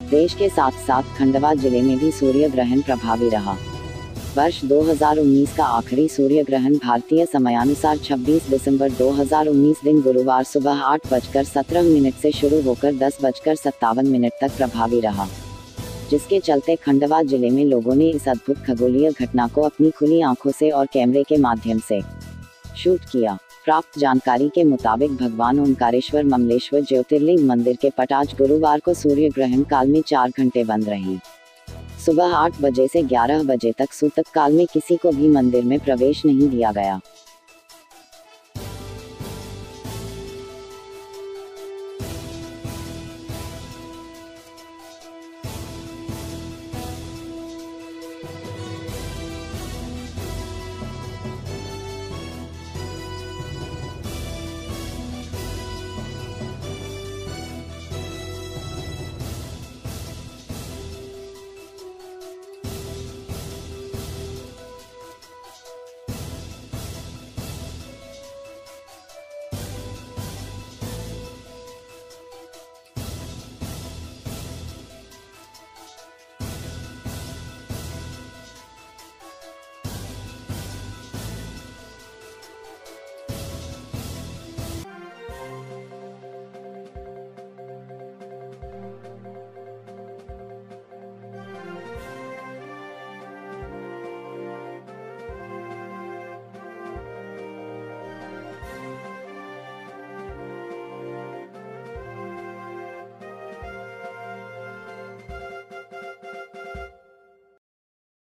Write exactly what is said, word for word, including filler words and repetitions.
देश के साथ साथ खंडवा जिले में भी सूर्य ग्रहण प्रभावी रहा। वर्ष दो हज़ार उन्नीस का आखिरी सूर्य ग्रहण भारतीय समयानुसार छब्बीस दिसंबर दो हज़ार उन्नीस दिन गुरुवार सुबह आठ बजकर सत्रह मिनट से शुरू होकर दस बजकर सत्तावन मिनट तक प्रभावी रहा, जिसके चलते खंडवा जिले में लोगों ने इस अद्भुत खगोलीय घटना को अपनी खुली आंखों से और कैमरे के माध्यम से शूट किया। प्राप्त जानकारी के मुताबिक भगवान ओंकारेश्वर ममलेश्वर ज्योतिर्लिंग मंदिर के पट आज गुरुवार को सूर्य ग्रहण काल में चार घंटे बंद रहे। सुबह आठ बजे से ग्यारह बजे तक सूतक काल में किसी को भी मंदिर में प्रवेश नहीं दिया गया।